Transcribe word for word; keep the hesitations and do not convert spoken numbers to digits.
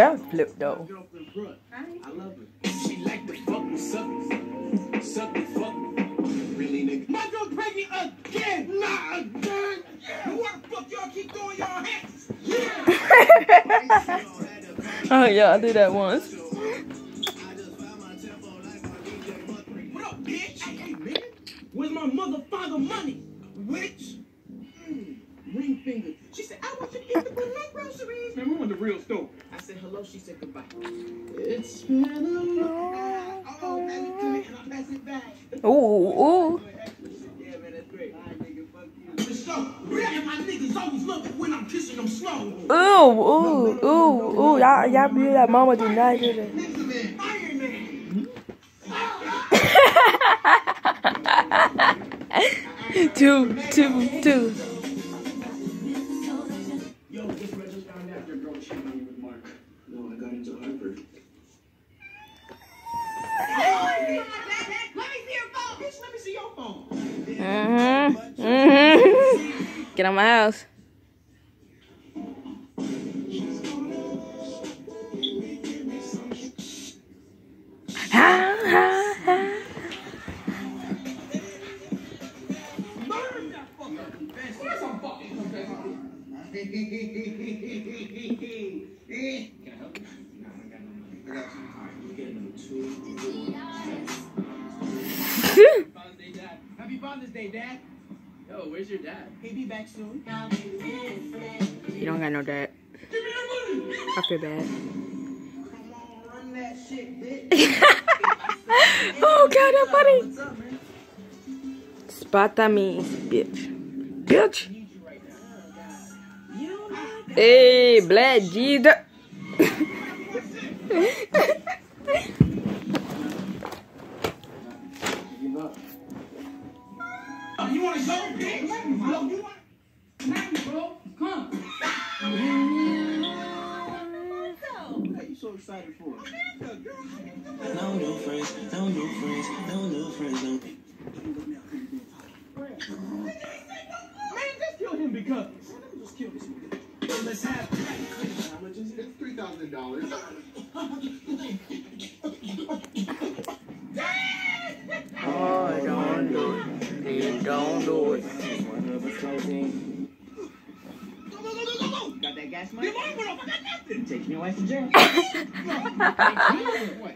flip though. I love her. She like the fuck with suckers. Suck the fuck. Really, nigga. My girl pregnant again. Not again. Yeah. What the fuck y'all keep doing y'all hands? Yeah. Oh yeah, I did that once. What up, bitch? Hey, nigga. Where's my motherfucker money? Which? Mm, ring finger. She said, I want you to get the good groceries. Man, we went to the real store. I said hello. She said goodbye. It's been a long. Oh, pass it to me and I'll pass it back. Ooh, ooh. Yeah, man, that's great. All right, nigga, fuck you. For sure. And my niggas always look when I'm kissing them slow. Ooh, ooh, ooh, ooh. Y'all, y'all believe that mama do not do that. Iron Man. two, two, two. Yo, just just found out your girl was cheating on you with Mark. No, I got into Harvard. Let me see your phone. Bitch, let me see your phone. Mm-hmm. Mm-hmm. Get on my house. Ha, ha, ha. Can I help you? No, I got no money. I got you. All right, you get number two. Father's Day, Dad. Happy Father's Day, Dad. Yo, where's your dad? He'll be back soon. You don't got no dad. Give me your money. I feel bad. Come on, run that shit, bitch. Oh God, that's funny. What's up, man? Spata me, bitch. Bitch. I need you right now. You Hey, Black Jesus. Oh, you want to go, bitch? Bro, you want to bro? Come. What are you so excited for? No new friends, no new friends, no new friends, no. Man, just kill him because. Let me just kill this nigga. Let's have it. How much is it? It's three thousand dollars. Oh, don't do it. Please don't do it. Go, go, go, go, go, go. Got that gas money? Your mom went off. I got nothing. Taking your wife to jail.